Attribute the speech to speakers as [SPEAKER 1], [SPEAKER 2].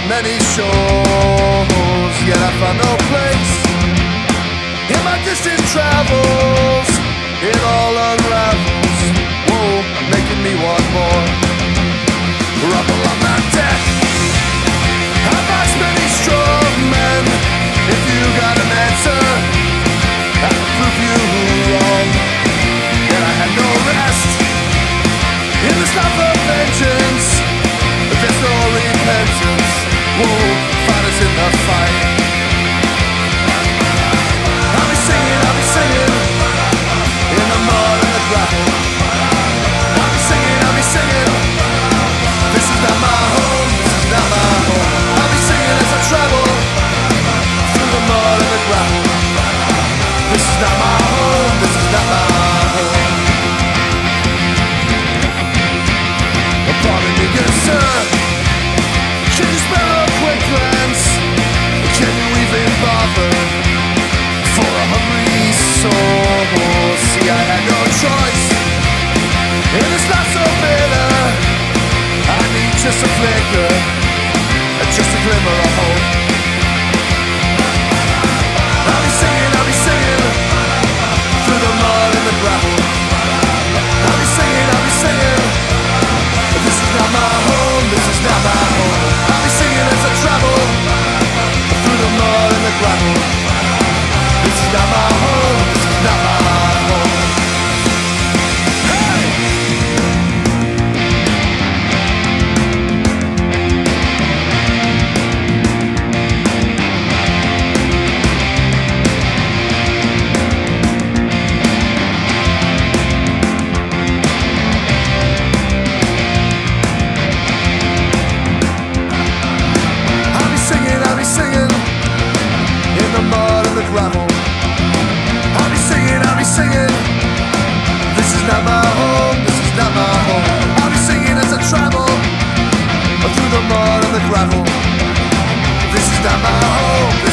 [SPEAKER 1] many shores, yet I found no place. In my distant travels, it all unravels. Whoa, making me want more. Rubble on my deck, I've asked many strong men. If you got an answer, I can prove you wrong. Yet I had no rest. In this life of vengeance, there's no repentance. Whoa, fight us in the fight. I'll be singing in the mud and the gravel. I'll be singing, this is not my home, this is not my home. I'll be singing as I travel through the mud and the gravel. This is not my home, this is not my home. Pardon me, good sir, can you spare a quick glance? Can you even bother for a hungry soul? See, I had no choice, and it's not so bitter. I need just a flicker, just a glimmer of hope. I'll be singing through the mud and the gravel. I'll be singing, this is not my home, this is not my home. I'll be singing as I travel through the mud and the gravel. This is not my home, this is not my home. Hey! I'll be singing in the mud and the gravel. I'll be singing, this is not my home, this is not my home. I'll be singing as I travel through the mud and the gravel. This is not my home,